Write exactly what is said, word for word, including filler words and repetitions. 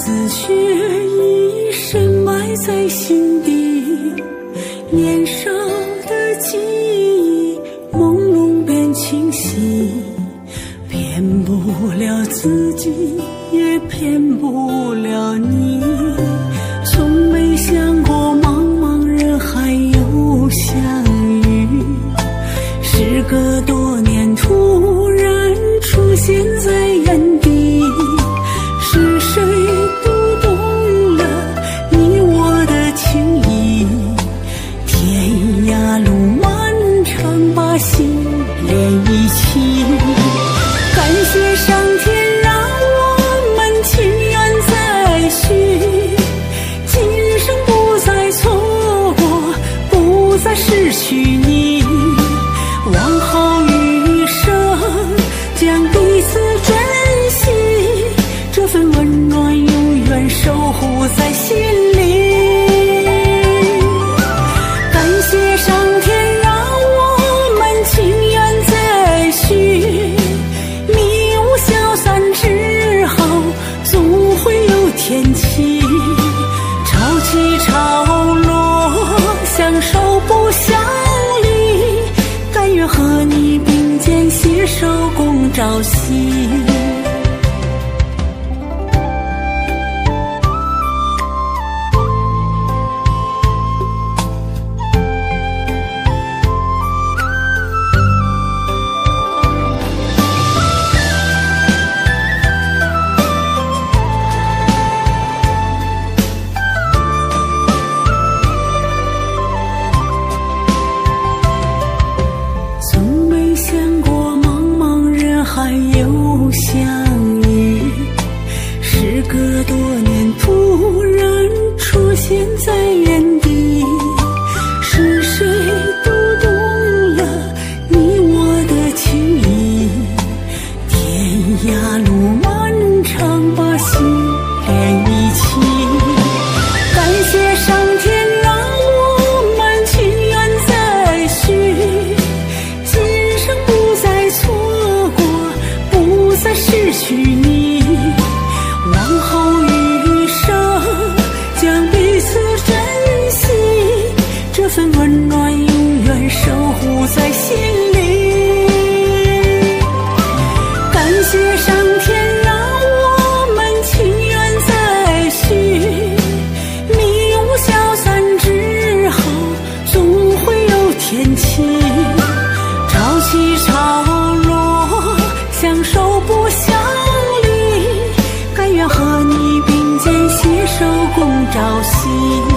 思绪已深埋在心底，年少的记忆朦胧变清晰，骗不了自己，也骗不了你。从没想过茫茫人海又相遇，时隔多年突然出现在眼底，是谁读懂了你我的情谊？天涯路漫长，把心连一起。感谢上天让我们情缘再续，今生不再错过，不再失去你。往后余生将彼此珍惜，这份温暖永远守护在心里。感谢上天让我们情缘再续，迷雾消散之后总会有天晴，潮起潮落相守不相离，甘愿和你并肩携手共朝夕。还有相遇，时隔多年突然出现在眼底，是谁读懂了你我的情谊？天涯路漫长，把心连一起。感谢上天让我们情缘再续，今生不再错过，不再失去你。往后余生将彼此珍惜，这份温暖永远守护在心里。感谢上天让我们情缘再续，迷雾消散之后总会有天晴，潮起潮落相守不相离，甘愿和你并肩携手共朝夕。